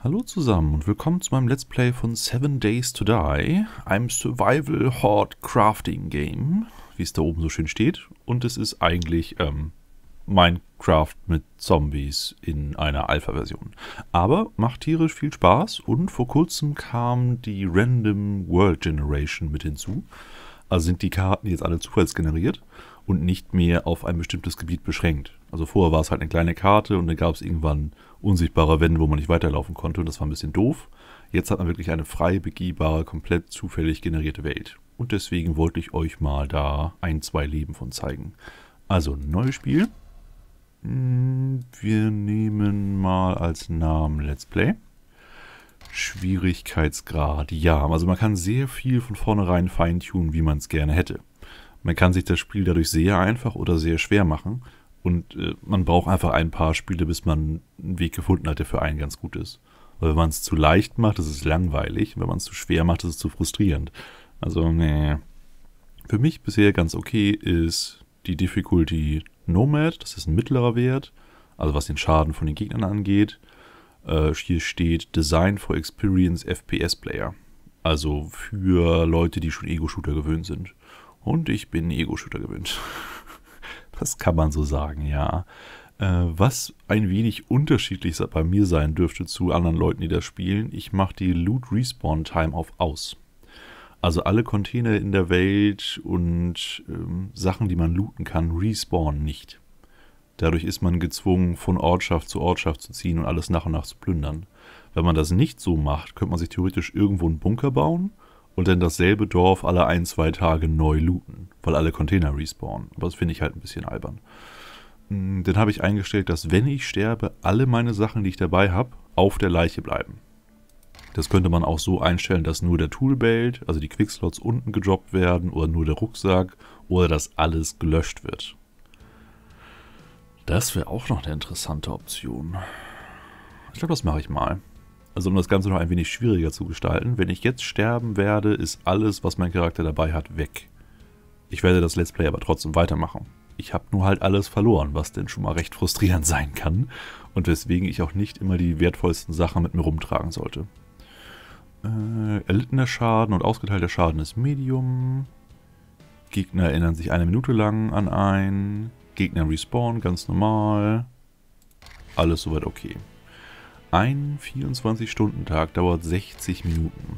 Hallo zusammen und willkommen zu meinem Let's Play von 7 Days to Die, einem Survival Horde Crafting Game, wie es da oben so schön steht. Und es ist eigentlich Minecraft mit Zombies in einer Alpha-Version. Aber macht tierisch viel Spaß und vor kurzem kam die Random World Generation mit hinzu. Also sind die Karten jetzt alle zufallsgeneriert und nicht mehr auf ein bestimmtes Gebiet beschränkt. Also vorher war es halt eine kleine Karte und dann gab es irgendwann unsichtbare Wände, wo man nicht weiterlaufen konnte und das war ein bisschen doof. Jetzt hat man wirklich eine frei begehbare, komplett zufällig generierte Welt. Und deswegen wollte ich euch mal da ein, zwei Leben von zeigen. Also, neues Spiel. Wir nehmen mal als Namen Let's Play. Schwierigkeitsgrad, ja. Also man kann sehr viel von vornherein feintunen, wie man es gerne hätte. Man kann sich das Spiel dadurch sehr einfach oder sehr schwer machen. Und man braucht einfach ein paar Spiele, bis man einen Weg gefunden hat, der für einen ganz gut ist. Weil wenn man es zu leicht macht, ist es langweilig. Und wenn man es zu schwer macht, ist es zu frustrierend. Also, nee. Für mich bisher ganz okay ist die Difficulty Nomad. Das ist ein mittlerer Wert. Also was den Schaden von den Gegnern angeht. Hier steht Design for Experienced FPS Player. Also für Leute, die schon Ego-Shooter gewöhnt sind. Und ich bin Ego-Shooter gewöhnt. Das kann man so sagen, ja. Was ein wenig unterschiedlich bei mir sein dürfte zu anderen Leuten, die das spielen, ich mache die Loot Respawn Time auf aus. Also alle Container in der Welt und Sachen, die man looten kann, respawnen nicht. Dadurch ist man gezwungen, von Ortschaft zu Ortschaft zu ziehen und alles nach und nach zu plündern. Wenn man das nicht so macht, könnte man sich theoretisch irgendwo einen Bunker bauen und dann dasselbe Dorf alle 1-2 Tage neu looten, weil alle Container respawnen. Aber das finde ich halt ein bisschen albern. Dann habe ich eingestellt, dass wenn ich sterbe, alle meine Sachen, die ich dabei habe, auf der Leiche bleiben. Das könnte man auch so einstellen, dass nur der Toolbelt, also die Quickslots unten gedroppt werden oder nur der Rucksack oder dass alles gelöscht wird. Das wäre auch noch eine interessante Option. Ich glaube, das mache ich mal. Also um das Ganze noch ein wenig schwieriger zu gestalten. Wenn ich jetzt sterben werde, ist alles, was mein Charakter dabei hat, weg. Ich werde das Let's Play aber trotzdem weitermachen. Ich habe nur halt alles verloren, was denn schon mal recht frustrierend sein kann. Und weswegen ich auch nicht immer die wertvollsten Sachen mit mir rumtragen sollte. Erlittener Schaden und ausgeteilter Schaden ist Medium. Gegner erinnern sich 1 Minute lang an einen. Gegner respawnen, ganz normal. Alles soweit okay. Ein 24-Stunden-Tag dauert 60 Minuten.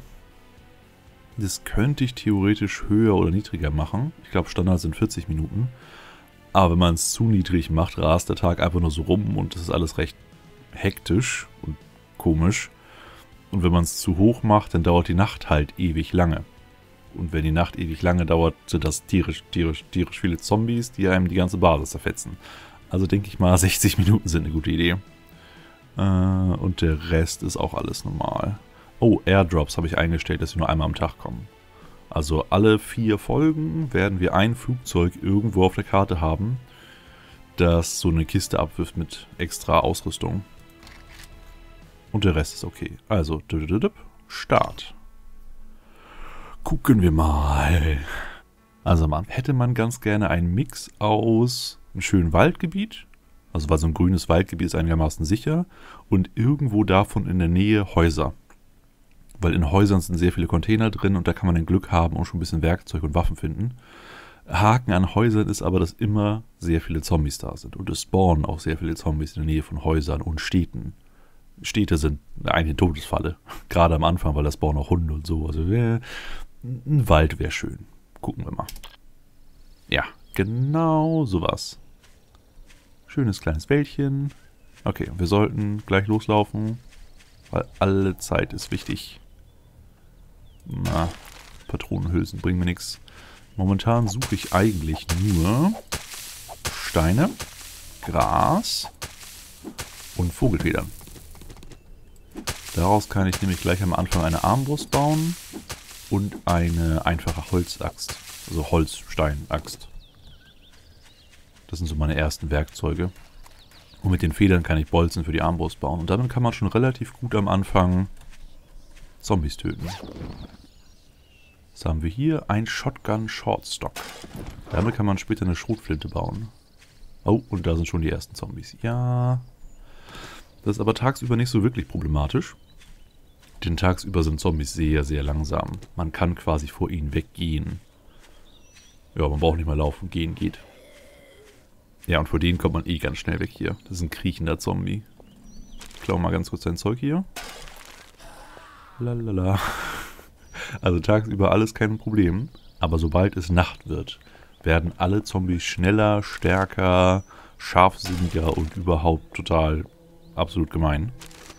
Das könnte ich theoretisch höher oder niedriger machen. Ich glaube, Standard sind 40 Minuten. Aber wenn man es zu niedrig macht, rast der Tag einfach nur so rum und das ist alles recht hektisch und komisch. Und wenn man es zu hoch macht, dann dauert die Nacht halt ewig lange. Und wenn die Nacht ewig lange dauert, sind das tierisch viele Zombies, die einem die ganze Basis zerfetzen. Also denke ich mal, 60 Minuten sind eine gute Idee. Und der Rest ist auch alles normal. Oh, Airdrops habe ich eingestellt, dass sie nur einmal am Tag kommen. Also alle 4 Folgen werden wir ein Flugzeug irgendwo auf der Karte haben, das so eine Kiste abwirft mit extra Ausrüstung. Und der Rest ist okay. Also, Start. Gucken wir mal. Also hätte man ganz gerne einen Mix aus einem schönen Waldgebiet, also weil so ein grünes Waldgebiet ist einigermaßen sicher, und irgendwo davon in der Nähe Häuser. Weil in Häusern sind sehr viele Container drin und da kann man dann Glück haben und schon ein bisschen Werkzeug und Waffen finden. Haken an Häusern ist aber, dass immer sehr viele Zombies da sind. Und es spawnen auch sehr viele Zombies in der Nähe von Häusern und Städten. Städte sind eigentlich eine Todesfalle. Gerade am Anfang, weil da spawnen auch Hunde und so. Also ein Wald wäre schön. Gucken wir mal. Ja, genau sowas. Schönes kleines Wäldchen. Okay, wir sollten gleich loslaufen, weil alle Zeit ist wichtig. Na, Patronenhülsen bringen mir nichts. Momentan suche ich eigentlich nur Steine, Gras und Vogelfedern. Daraus kann ich nämlich gleich am Anfang eine Armbrust bauen und eine einfache Holzaxt, also Holzsteinaxt. Das sind so meine ersten Werkzeuge. Und mit den Federn kann ich Bolzen für die Armbrust bauen. Und damit kann man schon relativ gut am Anfang Zombies töten. Was haben wir hier? Ein Shotgun Shortstock. Damit kann man später eine Schrotflinte bauen. Oh, und da sind schon die ersten Zombies. Ja. Das ist aber tagsüber nicht so wirklich problematisch. Denn tagsüber sind Zombies sehr, sehr langsam. Man kann quasi vor ihnen weggehen. Ja, man braucht nicht mal laufen, gehen geht. Ja, und vor denen kommt man eh ganz schnell weg hier. Das ist ein kriechender Zombie. Ich klaue mal ganz kurz sein Zeug hier. Lalala. Also tagsüber alles kein Problem. Aber sobald es Nacht wird, werden alle Zombies schneller, stärker, scharfsinniger und überhaupt total absolut gemein.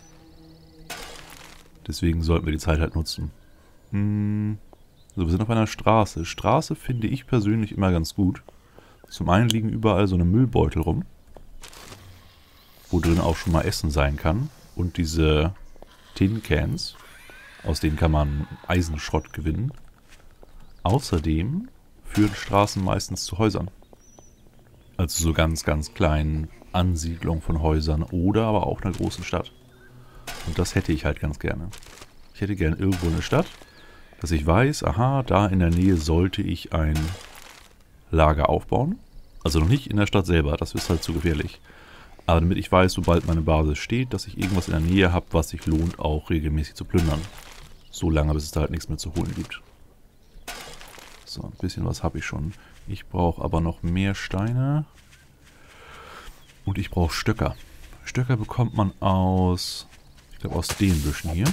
Deswegen sollten wir die Zeit halt nutzen. So, wir sind auf einer Straße. Straße finde ich persönlich immer ganz gut. Zum einen liegen überall so eine Müllbeutel rum, wo drin auch schon mal Essen sein kann. Und diese Tin Cans, aus denen kann man Eisenschrott gewinnen. Außerdem führen Straßen meistens zu Häusern. Also so ganz, ganz kleinen Ansiedlungen von Häusern oder aber auch einer großen Stadt. Und das hätte ich halt ganz gerne. Ich hätte gerne irgendwo eine Stadt, dass ich weiß, aha, da in der Nähe sollte ich ein Lager aufbauen. Also noch nicht in der Stadt selber, das ist halt zu gefährlich. Aber damit ich weiß, sobald meine Basis steht, dass ich irgendwas in der Nähe habe, was sich lohnt, auch regelmäßig zu plündern. So lange, bis es da halt nichts mehr zu holen gibt. So, ein bisschen was habe ich schon. Ich brauche aber noch mehr Steine. Und ich brauche Stöcker. Stöcker bekommt man aus, ich glaube aus den Büschen hier.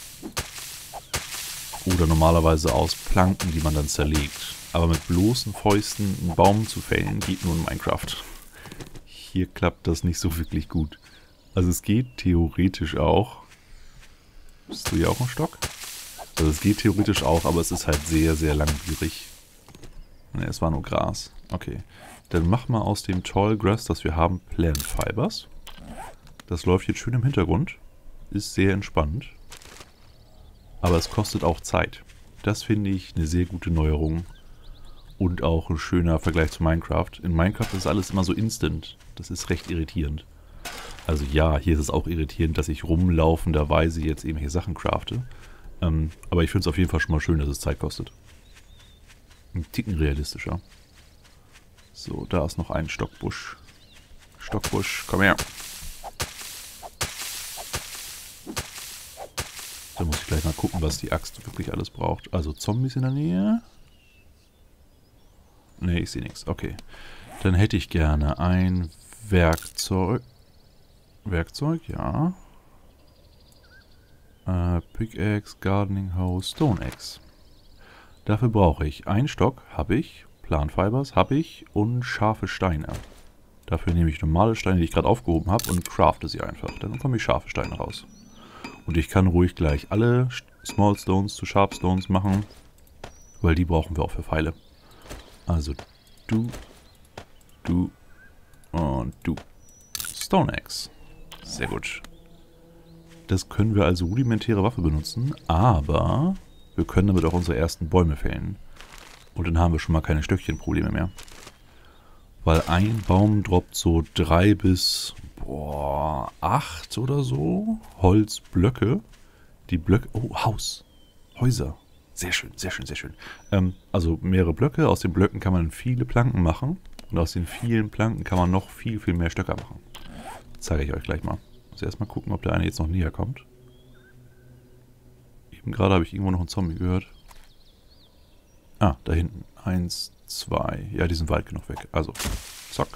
Oder normalerweise aus Planken, die man dann zerlegt. Aber mit bloßen Fäusten einen Baum zu fällen, geht nur in Minecraft. Hier klappt das nicht so wirklich gut. Also es geht theoretisch auch. Bist du hier auch ein Stock? Also es geht theoretisch auch, aber es ist halt sehr, sehr langwierig. Ne, es war nur Gras. Okay. Dann mach mal aus dem Tall Grass, das wir haben, Plant Fibers. Das läuft jetzt schön im Hintergrund. Ist sehr entspannt. Aber es kostet auch Zeit. Das finde ich eine sehr gute Neuerung. Und auch ein schöner Vergleich zu Minecraft. In Minecraft ist alles immer so instant. Das ist recht irritierend. Also ja, hier ist es auch irritierend, dass ich rumlaufenderweise jetzt irgendwelche Sachen crafte. Aber ich finde es auf jeden Fall schon mal schön, dass es Zeit kostet. Ein Ticken realistischer. So, da ist noch ein Stockbusch. Stockbusch, komm her. Da muss ich gleich mal gucken, was die Axt wirklich alles braucht. Also Zombies in der Nähe. Ne, ich sehe nichts. Okay. Dann hätte ich gerne ein Werkzeug. Werkzeug, ja. Pickaxe, Gardening Hose, Stone Axe. Dafür brauche ich einen Stock, habe ich. Plant Fibers habe ich. Und scharfe Steine. Dafür nehme ich normale Steine, die ich gerade aufgehoben habe, und crafte sie einfach. Dann bekomme ich scharfe Steine raus. Und ich kann ruhig gleich alle Small Stones zu Sharp Stones machen, weil die brauchen wir auch für Pfeile. Also du und du. Stone Axe. Sehr gut. Das können wir als rudimentäre Waffe benutzen, aber wir können damit auch unsere ersten Bäume fällen. Und dann haben wir schon mal keine Stöckchenprobleme mehr. Weil ein Baum droppt so 3 bis 8 oder so Holzblöcke. Die Blöcke... Oh, Haus. Häuser. Sehr schön, sehr schön, sehr schön. Also mehrere Blöcke. Aus den Blöcken kann man viele Planken machen. Und aus den vielen Planken kann man noch viel, viel mehr Stöcker machen. Das zeige ich euch gleich mal. Also erstmal gucken, ob der eine jetzt noch näher kommt. Eben gerade habe ich irgendwo noch einen Zombie gehört. Ah, da hinten. 1, 2. Ja, die sind weit genug weg. Also, zack.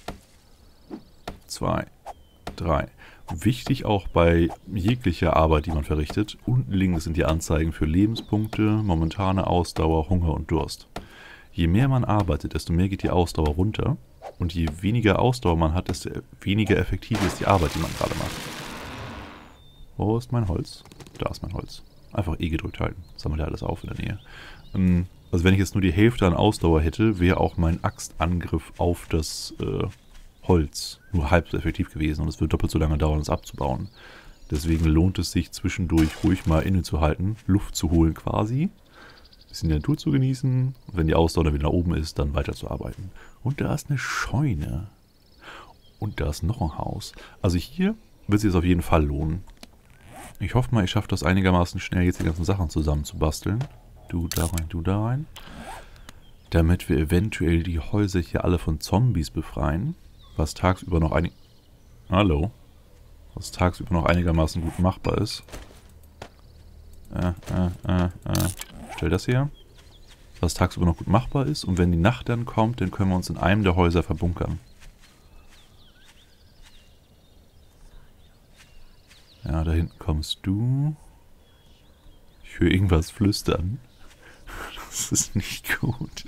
2, 3. Wichtig auch bei jeglicher Arbeit, die man verrichtet. Unten links sind die Anzeigen für Lebenspunkte, momentane Ausdauer, Hunger und Durst. Je mehr man arbeitet, desto mehr geht die Ausdauer runter. Und je weniger Ausdauer man hat, desto weniger effektiv ist die Arbeit, die man gerade macht. Wo ist mein Holz? Da ist mein Holz. Einfach E gedrückt halten. Sammelt ja alles auf in der Nähe. Also wenn ich jetzt nur die Hälfte an Ausdauer hätte, wäre auch mein Axtangriff auf das Holz nur halb so effektiv gewesen. Und es wird doppelt so lange dauern, es abzubauen. Deswegen lohnt es sich zwischendurch ruhig mal innezuhalten, Luft zu holen quasi. Ein bisschen die Natur zu genießen. Und wenn die Ausdauer dann wieder nach oben ist, dann weiterzuarbeiten. Und da ist eine Scheune. Und da ist noch ein Haus. Also hier wird es sich auf jeden Fall lohnen. Ich hoffe mal, ich schaffe das einigermaßen schnell, jetzt die ganzen Sachen zusammen zu basteln. Du da rein, du da rein. Damit wir eventuell die Häuser hier alle von Zombies befreien. Was tagsüber noch Was tagsüber noch einigermaßen gut machbar ist. Stell das her. Was tagsüber noch gut machbar ist. Und wenn die Nacht dann kommt, dann können wir uns in einem der Häuser verbunkern. Ja, da hinten kommst du. Ich höre irgendwas flüstern. Das ist nicht gut.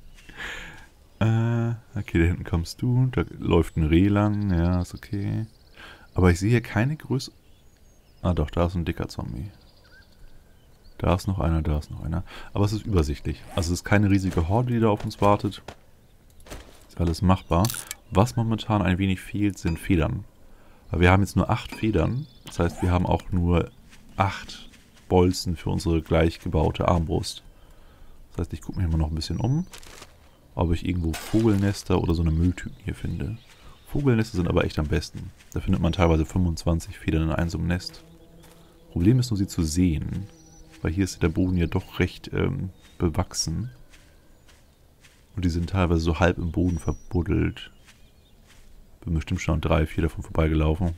Okay, da hinten kommst du. Da läuft ein Reh lang. Ja, ist okay. Aber ich sehe hier keine Größe. Ah doch, da ist ein dicker Zombie. Da ist noch einer, da ist noch einer. Aber es ist übersichtlich. Also es ist keine riesige Horde, die da auf uns wartet. Ist alles machbar. Was momentan ein wenig fehlt, sind Federn. Weil wir haben jetzt nur 8 Federn. Das heißt, wir haben auch nur 8 Bolzen für unsere gleich gebaute Armbrust. Das heißt, ich gucke mich mal noch ein bisschen um, ob ich irgendwo Vogelnester oder so eine Mülltüten hier finde. Vogelnester sind aber echt am besten. Da findet man teilweise 25 Federn in einem so einem Nest. Problem ist nur, sie zu sehen. Weil hier ist der Boden ja doch recht bewachsen. Und die sind teilweise so halb im Boden verbuddelt. Bin bestimmt schon 3, 4 davon vorbeigelaufen.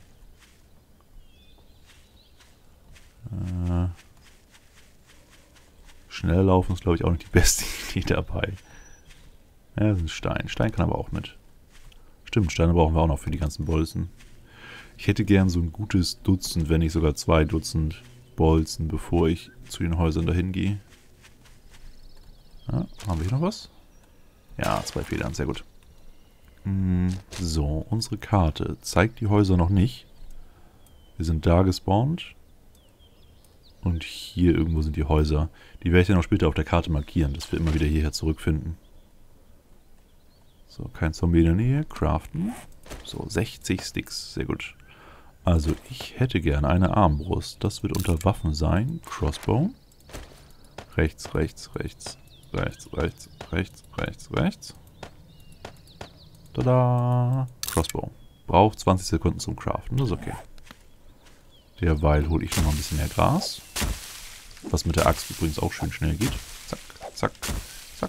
Schnell laufen ist, glaube ich, auch nicht die beste Idee dabei. Ja, das ist ein Stein. Stein kann aber auch mit. Stimmt, Steine brauchen wir auch noch für die ganzen Bolzen. Ich hätte gern so ein gutes Dutzend, wenn nicht sogar 2 Dutzend Bolzen, bevor ich zu den Häusern dahin gehe. Ja, haben wir hier noch was? Ja, 2 Federn, sehr gut. So, unsere Karte zeigt die Häuser noch nicht. Wir sind da gespawnt. Und hier irgendwo sind die Häuser. Die werde ich dann auch später auf der Karte markieren, dass wir immer wieder hierher zurückfinden. So, kein Zombie in der Nähe. Craften. So, 60 Sticks. Sehr gut. Also, ich hätte gerne eine Armbrust. Das wird unter Waffen sein. Crossbow. Rechts, rechts, rechts. Rechts, rechts, rechts, rechts, rechts. Tada! Crossbow. Braucht 20 Sekunden zum Craften. Das ist okay. Derweil hole ich noch mal ein bisschen mehr Gras. Was mit der Axt übrigens auch schön schnell geht. Zack, zack, zack.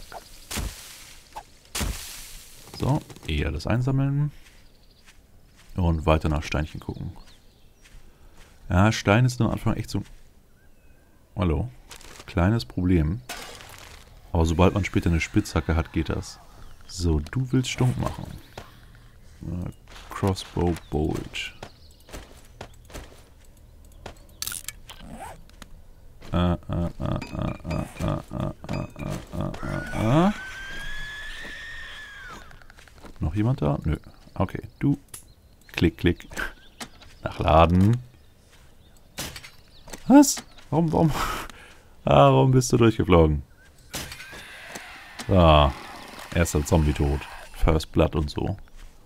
So, eher das einsammeln. Und weiter nach Steinchen gucken. Ja, Stein ist am Anfang echt so... Hallo. Kleines Problem. Aber sobald man später eine Spitzhacke hat, geht das. So, du willst Stunk machen. Crossbow Bolt. Noch jemand da? Nö. Okay, du. Klick, klick. Nachladen. Was? Warum bist du durchgeflogen? Ah, erster Zombie tot. First Blood und so.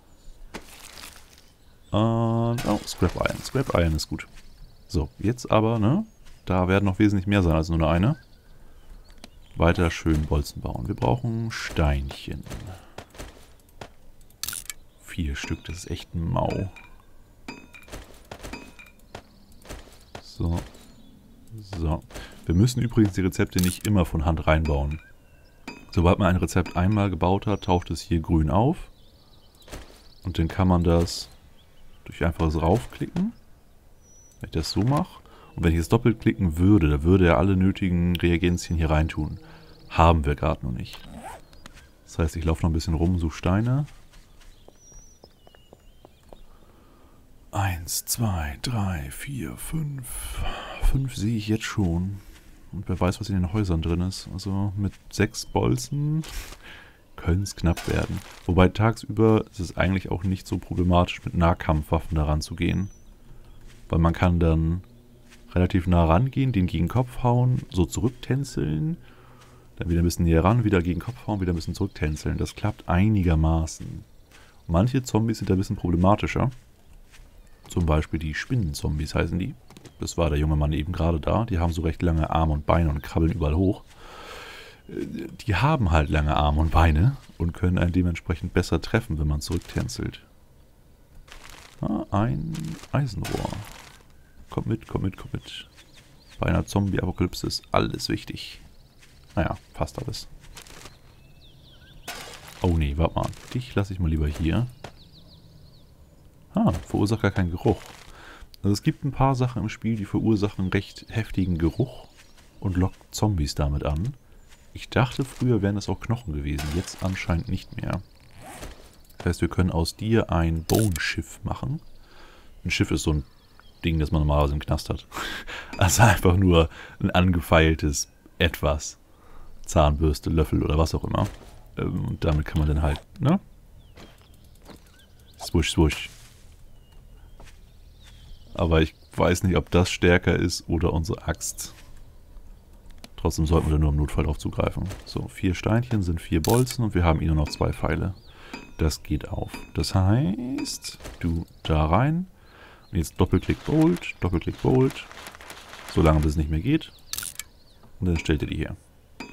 Und, oh, Scrap Iron. Scrap Iron ist gut. So, jetzt aber, ne? Da werden noch wesentlich mehr sein als nur eine. Weiter schön Bolzen bauen. Wir brauchen Steinchen. 4 Stück, das ist echt ein Mau. So. So. Wir müssen übrigens die Rezepte nicht immer von Hand reinbauen. Sobald man ein Rezept einmal gebaut hat, taucht es hier grün auf. Und dann kann man das durch einfaches Raufklicken. Wenn ich das so mache. Und wenn ich es doppelt klicken würde, dann würde er alle nötigen Reagenzien hier reintun. Haben wir gerade noch nicht. Das heißt, ich laufe noch ein bisschen rum, suche Steine. 1, 2, 3, 4, 5. 5 sehe ich jetzt schon. Und wer weiß, was in den Häusern drin ist. Also mit 6 Bolzen können es knapp werden. Wobei tagsüber ist es eigentlich auch nicht so problematisch, mit Nahkampfwaffen daran zu gehen. Weil man kann dann relativ nah rangehen, den gegen den Kopf hauen, so zurücktänzeln. Dann wieder ein bisschen näher ran, wieder gegen den Kopf hauen, wieder ein bisschen zurücktänzeln. Das klappt einigermaßen. Manche Zombies sind ein bisschen problematischer. Zum Beispiel die Spinnenzombies heißen die. Das war der junge Mann eben gerade da. Die haben so recht lange Arme und Beine und krabbeln überall hoch. Die haben halt lange Arme und Beine und können einen dementsprechend besser treffen, wenn man zurücktänzelt. Ah, ein Eisenrohr. Kommt mit, kommt mit, kommt mit. Bei einer Zombie-Apokalypse ist alles wichtig. Naja, fast alles. Oh nee, warte mal. Dich lasse ich mal lieber hier. Ah, verursacht gar keinen Geruch. Also es gibt ein paar Sachen im Spiel, die verursachen recht heftigen Geruch. und lockt Zombies damit an. Ich dachte, früher wären es auch Knochen gewesen, jetzt anscheinend nicht mehr. Das heißt, wir können aus dir ein Bone-Schiff machen. Ein Schiff ist so ein Ding, das man normalerweise im Knast hat. Also einfach nur ein angefeiltes Etwas. Zahnbürste, Löffel oder was auch immer. Und damit kann man dann halt, ne? Swoosh, swoosh. Aber ich weiß nicht, ob das stärker ist oder unsere Axt. Trotzdem sollten wir da nur im Notfall drauf zugreifen. So, 4 Steinchen sind 4 Bolzen und wir haben hier nur noch 2 Pfeile. Das geht auf. Das heißt, du da rein. Und jetzt Doppelklick Bolt, Doppelklick Bolt. Solange bis es nicht mehr geht. Und dann stellt ihr die her.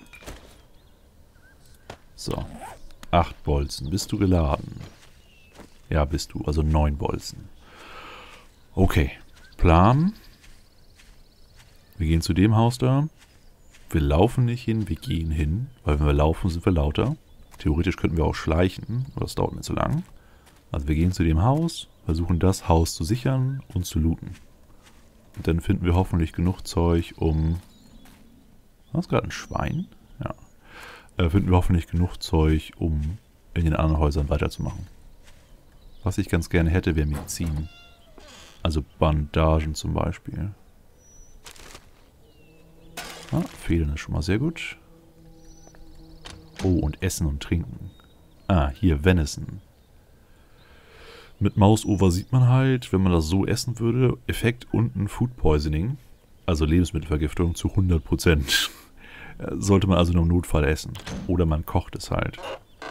So. 8 Bolzen. Bist du geladen? Ja, bist du. Also 9 Bolzen. Okay. Plan. Wir gehen zu dem Haus da. Wir laufen nicht hin, wir gehen hin. Weil wenn wir laufen, sind wir lauter. Theoretisch könnten wir auch schleichen. Aber das dauert nicht so lang. Also wir gehen zu dem Haus, versuchen das Haus zu sichern und zu looten. Und dann finden wir hoffentlich genug Zeug, um... War das gerade ein Schwein? Ja. Finden wir hoffentlich genug Zeug, um in den anderen Häusern weiterzumachen. Was ich ganz gerne hätte, wäre Medizin. Also Bandagen zum Beispiel. Ah, Federn ist schon mal sehr gut. Oh, und Essen und Trinken. Ah, hier Venison. Mit Mouse-Over sieht man halt, wenn man das so essen würde, Effekt unten Food Poisoning, also Lebensmittelvergiftung zu 100%. Sollte man also nur im Notfall essen. Oder man kocht es halt.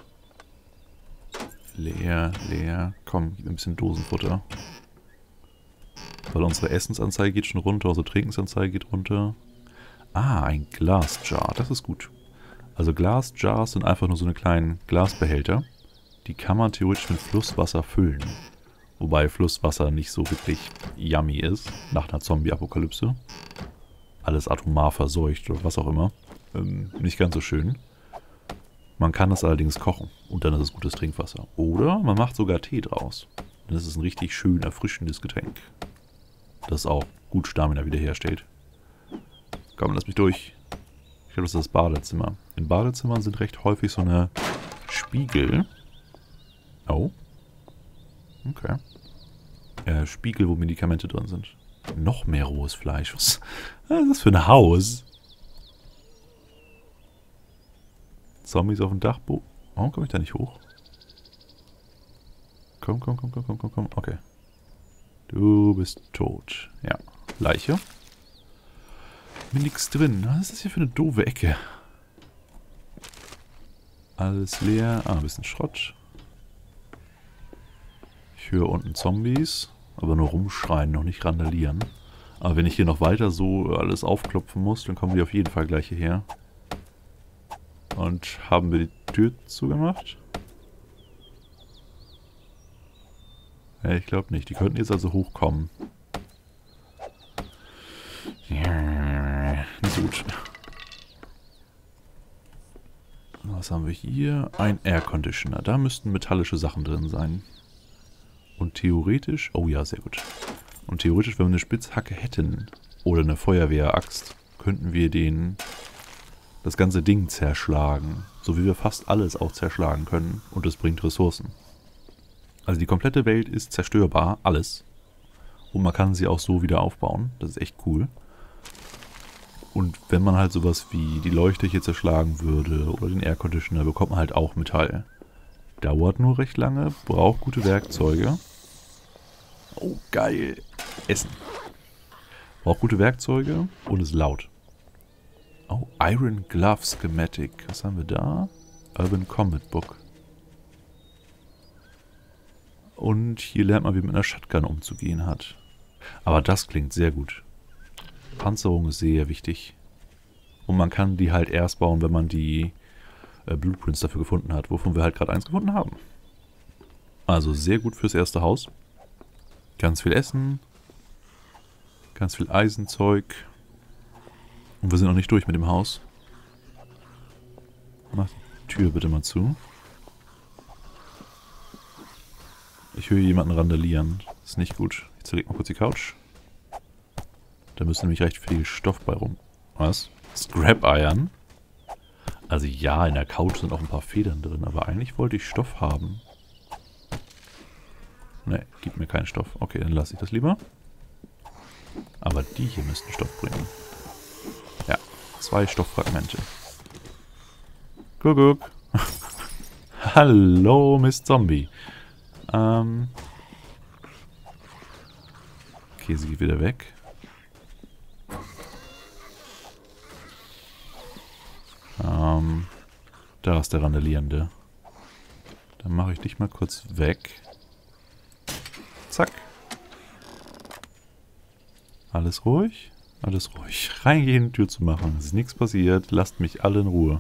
Leer, leer. Komm, gib mir ein bisschen Dosenfutter. Weil unsere Essensanzeige geht schon runter, unsere Trinkensanzeige geht runter. Ah, ein Glasjar, das ist gut. Also Glasjars sind einfach nur so eine kleinen Glasbehälter. Die kann man theoretisch mit Flusswasser füllen. Wobei Flusswasser nicht so wirklich yummy ist, nach einer Zombie-Apokalypse. Alles atomar verseucht oder was auch immer. Nicht ganz so schön. Man kann das allerdings kochen und dann ist es gutes Trinkwasser. Oder man macht sogar Tee draus. Dann ist es ein richtig schön erfrischendes Getränk. Das auch gut Stamina wiederherstellt. Komm, lass mich durch. Ich glaube, das ist das Badezimmer. In Badezimmern sind recht häufig so eine Spiegel. Oh. Okay. Spiegel, wo Medikamente drin sind. Noch mehr rohes Fleisch. Was ist das für ein Haus? Zombies auf dem Dachboden. Warum komme ich da nicht hoch? Komm, komm, komm, komm, komm, komm, komm. Okay. Du bist tot. Ja. Leiche. Mir nichts drin. Was ist das hier für eine doofe Ecke? Alles leer. Ah, ein bisschen Schrott. Ich höre unten Zombies. Aber nur rumschreien, noch nicht randalieren. Aber wenn ich hier noch weiter so alles aufklopfen muss, dann kommen die auf jeden Fall gleich hierher. Und haben wir die Tür zugemacht? Ja, ich glaube nicht. Die könnten jetzt also hochkommen. Nicht so gut. Was haben wir hier? Ein Air Conditioner. Da müssten metallische Sachen drin sein. Und theoretisch... Oh ja, sehr gut. Und theoretisch, wenn wir eine Spitzhacke hätten oder eine Feuerwehraxt, könnten wir das ganze Ding zerschlagen. So wie wir fast alles auch zerschlagen können. Und es bringt Ressourcen. Also die komplette Welt ist zerstörbar. Alles. Und man kann sie auch so wieder aufbauen. Das ist echt cool. Und wenn man halt sowas wie die Leuchte hier zerschlagen würde oder den Air Conditioner, bekommt man halt auch Metall. Dauert nur recht lange, braucht gute Werkzeuge. Oh, geil. Essen. Braucht gute Werkzeuge und ist laut. Oh, Iron Glove Schematic. Was haben wir da? Urban Combat Book. Und hier lernt man, wie man mit einer Shotgun umzugehen hat. Aber das klingt sehr gut. Panzerung ist sehr wichtig. Und man kann die halt erst bauen, wenn man die Blueprints dafür gefunden hat, wovon wir halt gerade eins gefunden haben. Also sehr gut fürs erste Haus. Ganz viel Essen. Ganz viel Eisenzeug. Und wir sind noch nicht durch mit dem Haus. Mach die Tür bitte mal zu. Ich höre jemanden randalieren. Das ist nicht gut. Ich zerlege mal kurz die Couch. Da müsste nämlich recht viel Stoff bei rum. Was? Scrap-Iron. Also ja, in der Couch sind auch ein paar Federn drin, aber eigentlich wollte ich Stoff haben. Ne, gibt mir keinen Stoff. Okay, dann lasse ich das lieber. Aber die hier müssten Stoff bringen. Ja, 2 Stofffragmente. Guck. Hallo, Miss Zombie. Okay, sie geht wieder weg. Da ist der Randalierende. Dann mache ich dich mal kurz weg. Zack. Alles ruhig? Alles ruhig. Reingehen, Tür zu machen. Es ist nichts passiert. Lasst mich alle in Ruhe.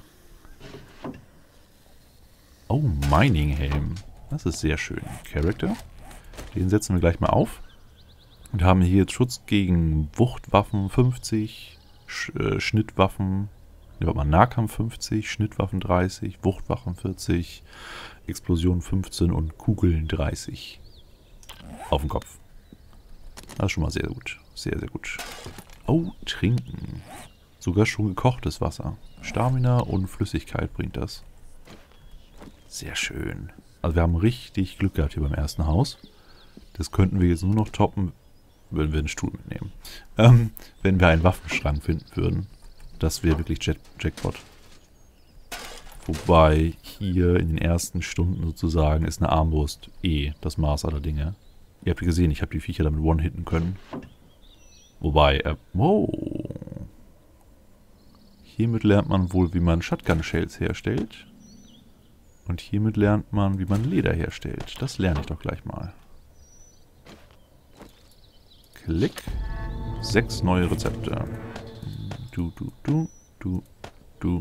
Oh, Mining-Helm. Das ist sehr schön. Character. Den setzen wir gleich mal auf. Und haben hier jetzt Schutz gegen Wuchtwaffen 50, Schnittwaffen, Nahkampf 50, Schnittwaffen 30, Wuchtwaffen 40, Explosion 15 und Kugeln 30. Auf den Kopf. Das ist schon mal sehr gut. Sehr, sehr gut. Oh, trinken. Sogar schon gekochtes Wasser. Stamina und Flüssigkeit bringt das. Sehr schön. Also wir haben richtig Glück gehabt hier beim ersten Haus. Das könnten wir jetzt nur noch toppen, wenn wir einen Stuhl mitnehmen. Wenn wir einen Waffenschrank finden würden. Das wäre wirklich Jackpot. Wobei hier in den ersten Stunden sozusagen ist eine Armbrust das Maß aller Dinge. Ihr habt gesehen, ich habe die Viecher damit one-hitten können. Wobei, hiermit lernt man wohl, wie man Shotgun-Shells herstellt. Und hiermit lernt man, wie man Leder herstellt. Das lerne ich doch gleich mal. Klick. 6 neue Rezepte. Du.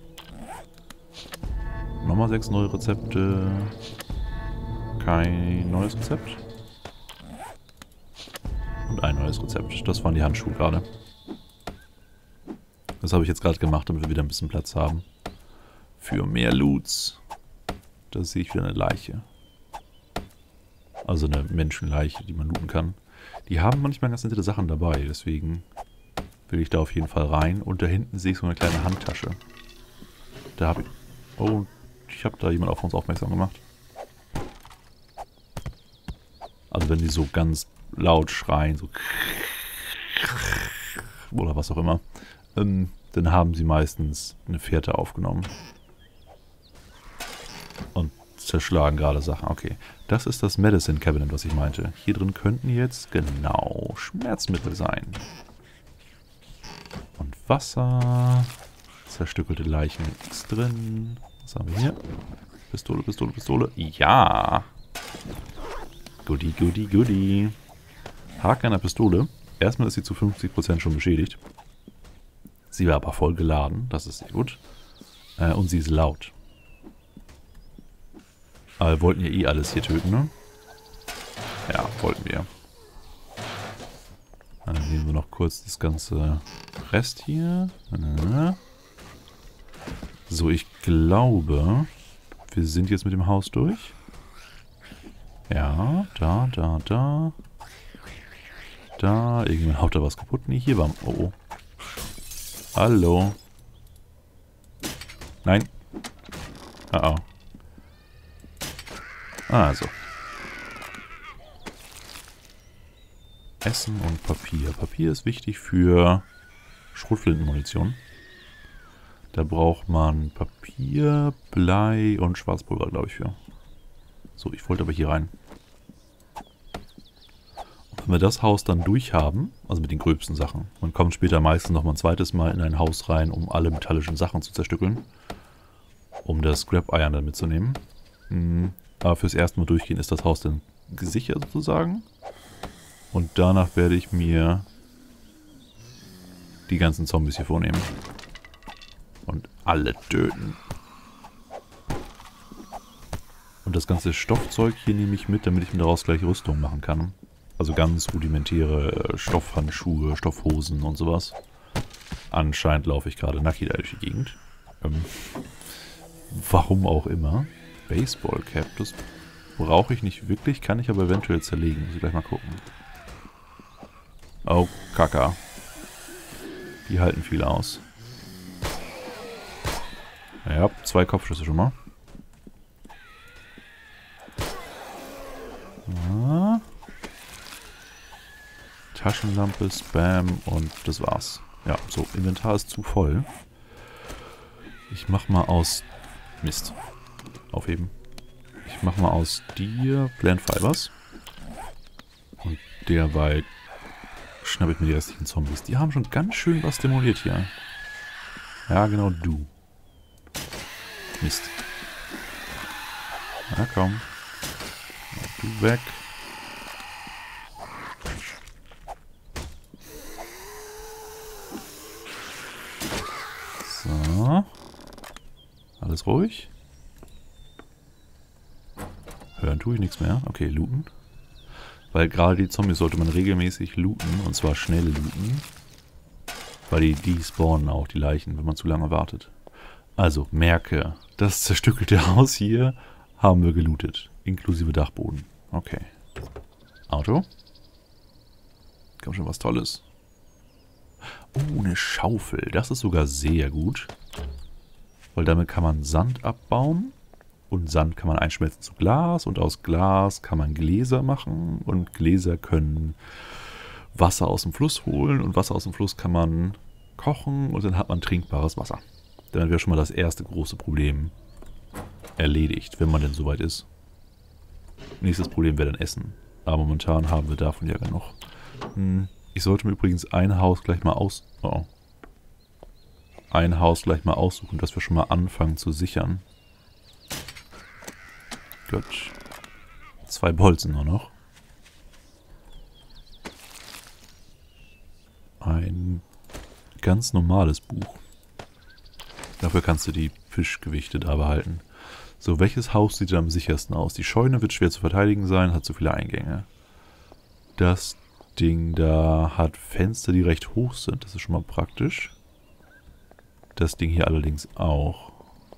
Nochmal 6 neue Rezepte. Kein neues Rezept. Und ein neues Rezept. Das waren die Handschuhe gerade. Das habe ich jetzt gerade gemacht, damit wir wieder ein bisschen Platz haben. Für mehr Loots. Da sehe ich wieder eine Leiche. Also eine Menschenleiche, die man looten kann. Die haben manchmal ganz nette Sachen dabei, deswegen will ich da auf jeden Fall rein. Und da hinten sehe ich so eine kleine Handtasche. Da habe ich... Oh, ich habe da jemand auf uns aufmerksam gemacht. Also wenn die so ganz laut schreien, so... Oder was auch immer, dann haben sie meistens eine Fährte aufgenommen. Und zerschlagen gerade Sachen. Okay, das ist das Medicine Cabinet, was ich meinte. Hier drin könnten jetzt genau Schmerzmittel sein. Und Wasser. Zerstückelte Leichen nichts drin. Was haben wir hier? Pistole. Ja! Goodie. Haken an der Pistole. Erstmal ist sie zu 50% schon beschädigt. Sie war aber voll geladen. Das ist sehr gut. Und sie ist laut. Aber wir wollten ja eh alles hier töten, ne? Ja, wollten wir. Dann nehmen wir noch kurz das ganze Rest hier. So, ich glaube, wir sind jetzt mit dem Haus durch. Ja, da. Da, irgendwann haut da was kaputt. Nee, hier war... Oh. Hallo. Nein. Oh. Also. Essen und Papier. Papier ist wichtig für Schrotflintenmunition. Da braucht man Papier, Blei und Schwarzpulver, glaube ich, für. So, ich wollte aber hier rein. Und wenn wir das Haus dann durch haben, also mit den gröbsten Sachen, man kommt später meistens noch mal ein zweites Mal in ein Haus rein, um alle metallischen Sachen zu zerstückeln. Um das Scrap Iron dann mitzunehmen. Aber fürs erste Mal durchgehen ist das Haus dann gesichert sozusagen. Und danach werde ich mir die ganzen Zombies hier vornehmen. Und alle töten. Und das ganze Stoffzeug hier nehme ich mit, damit ich mir daraus gleich Rüstung machen kann. Also ganz rudimentäre Stoffhandschuhe, Stoffhosen und sowas. Anscheinend laufe ich gerade nackig durch die Gegend. Warum auch immer. Baseball Cap, das brauche ich nicht wirklich, kann ich aber eventuell zerlegen. Muss ich gleich mal gucken. Oh, Kaka. Die halten viel aus. Ja, 2 Kopfschüsse schon mal. Ja. Taschenlampe, Spam und das war's. Ja, so, Inventar ist zu voll. Ich mach mal aus... Mist. Aufheben. Ich mach mal aus dir Plant Fibers. Und derweil schnappe ich mir die restlichen Zombies. Die haben schon ganz schön was demoliert hier. Ja, genau, du. Mist. Na komm. Du weg. So. Alles ruhig. Hören tue ich nichts mehr. Okay, looten. Weil gerade die Zombies sollte man regelmäßig looten. Und zwar schnell looten. Weil die despawnen auch, die Leichen, wenn man zu lange wartet. Also, merke, das zerstückelte Haus hier haben wir gelootet. Inklusive Dachboden. Okay. Auto. Kommt schon was Tolles. Oh, eine Schaufel. Das ist sogar sehr gut. Weil damit kann man Sand abbauen. Und Sand kann man einschmelzen zu Glas. Und aus Glas kann man Gläser machen. Und Gläser können Wasser aus dem Fluss holen. Und Wasser aus dem Fluss kann man kochen. Und dann hat man trinkbares Wasser. Dann wäre schon mal das erste große Problem erledigt, wenn man denn soweit ist. Nächstes Problem wäre dann Essen. Aber momentan haben wir davon ja genug. Ich sollte mir übrigens ein Haus gleich mal aussuchen, dass wir schon mal anfangen zu sichern. Gut. 2 Bolzen nur noch. Ein ganz normales Buch. Dafür kannst du die Fischgewichte da behalten. So, welches Haus sieht am sichersten aus? Die Scheune wird schwer zu verteidigen sein, hat zu viele Eingänge. Das Ding da hat Fenster, die recht hoch sind. Das ist schon mal praktisch. Das Ding hier allerdings auch.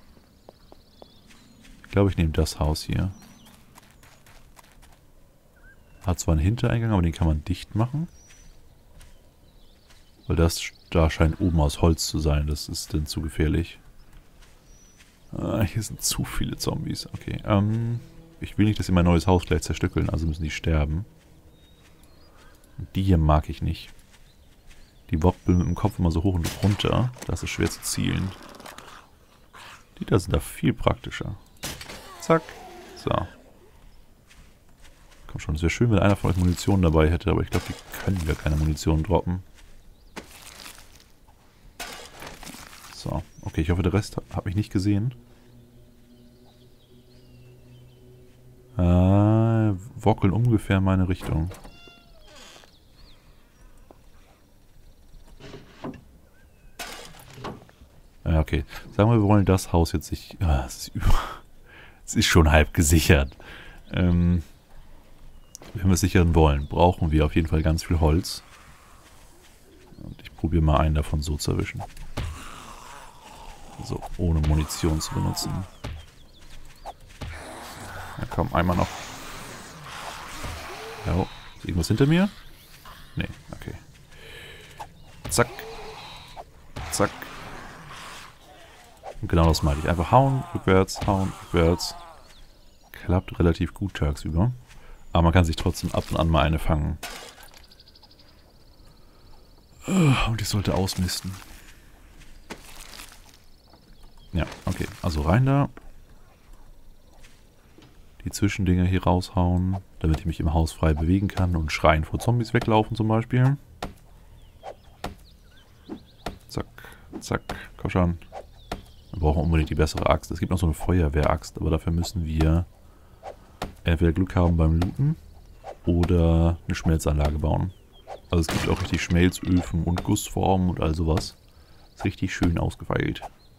Ich glaube, ich nehme das Haus hier. Hat zwar einen Hintereingang, aber den kann man dicht machen. Weil das da scheint oben aus Holz zu sein. Das ist dann zu gefährlich. Hier sind zu viele Zombies. Okay, ich will nicht, dass sie mein neues Haus gleich zerstückeln, also müssen die sterben. Und die hier mag ich nicht. Die wobbeln mit dem Kopf immer so hoch und runter. Das ist schwer zu zielen. Die da sind da viel praktischer. Zack. So. Komm schon, es wäre schön, wenn einer von euch Munition dabei hätte, aber ich glaube, die können ja keine Munition droppen. So, okay, ich hoffe, der Rest habe ich nicht gesehen. Wockeln ungefähr in meine Richtung. Ja, okay. Sagen wir, wir wollen das Haus jetzt nicht... es ist schon halb gesichert. Wenn wir es sichern wollen, brauchen wir auf jeden Fall ganz viel Holz. Und ich probiere mal einen davon so zu erwischen. So, ohne Munition zu benutzen. Ja, komm, einmal noch. Ja, ist irgendwas hinter mir? Nee, okay. Zack. Zack. Und genau das meinte ich. Einfach hauen, rückwärts, Klappt relativ gut tagsüber. Aber man kann sich trotzdem ab und an mal eine fangen. Und ich sollte ausmisten. Ja, okay. Also rein da. Die Zwischendinger hier raushauen, damit ich mich im Haus frei bewegen kann und schreien vor Zombies weglaufen zum Beispiel. Zack, zack, komm schon. Wir brauchen unbedingt die bessere Axt. Es gibt noch so eine Feuerwehraxt, aber dafür müssen wir entweder Glück haben beim Looten oder eine Schmelzanlage bauen. Also es gibt auch richtig Schmelzöfen und Gussformen und all sowas. Ist richtig schön ausgefeilt.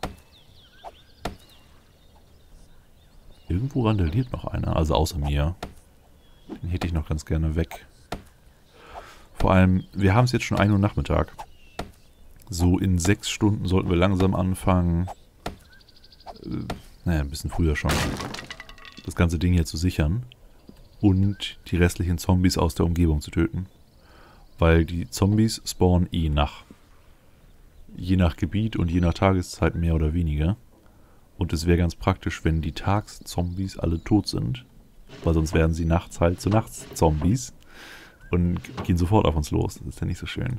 Irgendwo randaliert noch einer, also außer mir. Den hätte ich noch ganz gerne weg. Vor allem, wir haben es jetzt schon 1 Uhr Nachmittag. So in 6 Stunden sollten wir langsam anfangen, naja, ein bisschen früher schon, das ganze Ding hier zu sichern. Und die restlichen Zombies aus der Umgebung zu töten. Weil die Zombies spawnen je nach Gebiet und je nach Tageszeit mehr oder weniger. Und es wäre ganz praktisch, wenn die Tagszombies alle tot sind. Weil sonst werden sie nachts halt zu Nachtszombies. Und gehen sofort auf uns los. Das ist ja nicht so schön.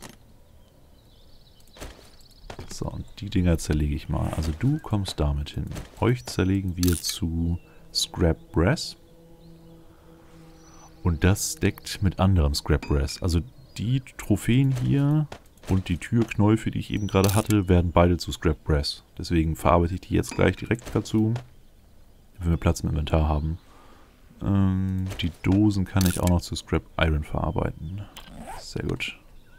So, und die Dinger zerlege ich mal. Also du kommst damit hin. Euch zerlegen wir zu Scrap Brass. Und das deckt mit anderem Scrap Brass. Also die Trophäen hier und die Türknäufe, die ich eben gerade hatte, werden beide zu Scrap Brass. Deswegen verarbeite ich die jetzt gleich direkt dazu, wenn wir Platz im Inventar haben. Die Dosen kann ich auch noch zu Scrap Iron verarbeiten. Sehr gut.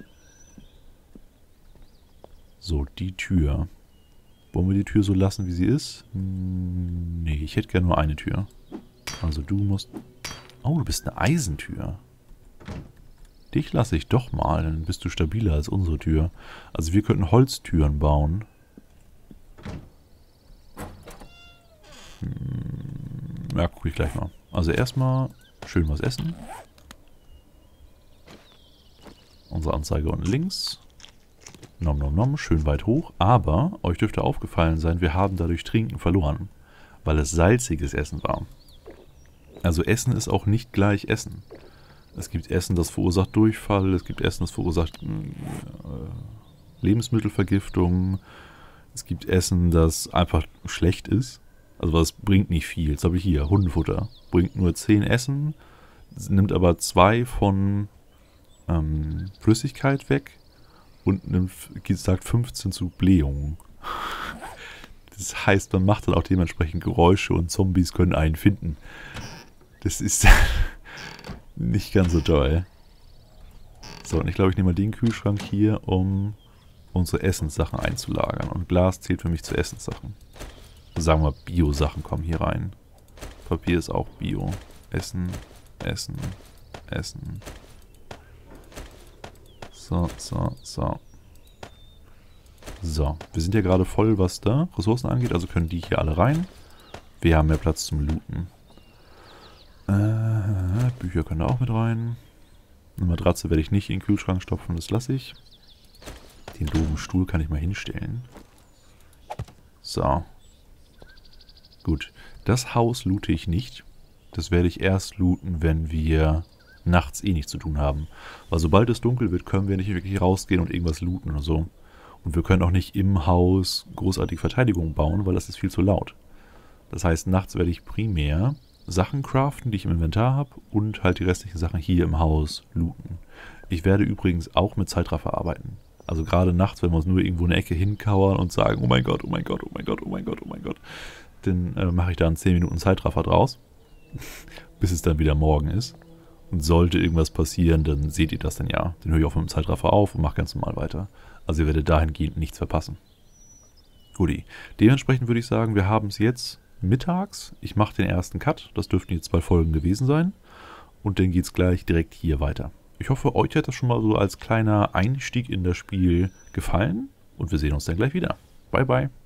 So, die Tür. Wollen wir die Tür so lassen, wie sie ist? Nee, ich hätte gerne nur eine Tür. Also du musst... Oh, du bist eine Eisentür. Dich lasse ich doch mal, dann bist du stabiler als unsere Tür. Also wir könnten Holztüren bauen. Ja, gucke ich gleich mal. Also erstmal schön was essen. Unsere Anzeige unten links. Nom nom nom, schön weit hoch. Aber euch dürfte aufgefallen sein, wir haben dadurch Trinken verloren. Weil es salziges Essen war. Also Essen ist auch nicht gleich Essen. Es gibt Essen, das verursacht Durchfall. Es gibt Essen, das verursacht Lebensmittelvergiftung. Es gibt Essen, das einfach schlecht ist. Also das bringt nicht viel. Jetzt habe ich hier Hundefutter. Bringt nur 10 Essen. Nimmt aber 2 von Flüssigkeit weg. Und sagt 15 zu Blähungen. Das heißt, man macht dann auch dementsprechend Geräusche und Zombies können einen finden. Das ist nicht ganz so toll. So, und ich glaube, ich nehme mal den Kühlschrank hier, um unsere Essenssachen einzulagern. Und Glas zählt für mich zu Essenssachen. Sagen wir, Bio-Sachen kommen hier rein. Papier ist auch Bio. Essen, Essen, Essen. So, so, so. So, wir sind ja gerade voll, was da Ressourcen angeht, also können die hier alle rein. Wir haben mehr Platz zum Looten. Bücher können da auch mit rein. Eine Matratze werde ich nicht in den Kühlschrank stopfen, das lasse ich. Den doofen Stuhl kann ich mal hinstellen. So. Gut, das Haus loote ich nicht. Das werde ich erst looten, wenn wir nachts eh nichts zu tun haben. Weil sobald es dunkel wird, können wir nicht wirklich rausgehen und irgendwas looten oder so. Und wir können auch nicht im Haus großartig Verteidigung bauen, weil das ist viel zu laut. Das heißt, nachts werde ich primär Sachen craften, die ich im Inventar habe und halt die restlichen Sachen hier im Haus looten. Ich werde übrigens auch mit Zeitraffer arbeiten. Also gerade nachts, wenn wir uns nur irgendwo in eine Ecke hinkauern und sagen, oh mein Gott, oh mein Gott, oh mein Gott, oh mein Gott, oh mein Gott, dann mache ich da einen 10 Minuten Zeitraffer draus, bis es dann wieder morgen ist. Und sollte irgendwas passieren, dann seht ihr das dann ja. Dann höre ich auch mit dem Zeitraffer auf und mache ganz normal weiter. Also ihr werdet dahingehend nichts verpassen. Guti. Dementsprechend würde ich sagen, wir haben es jetzt mittags. Ich mache den ersten Cut. Das dürften jetzt 2 Folgen gewesen sein. Und dann geht es gleich direkt hier weiter. Ich hoffe, euch hat das schon mal so als kleiner Einstieg in das Spiel gefallen. Und wir sehen uns dann gleich wieder. Bye, bye.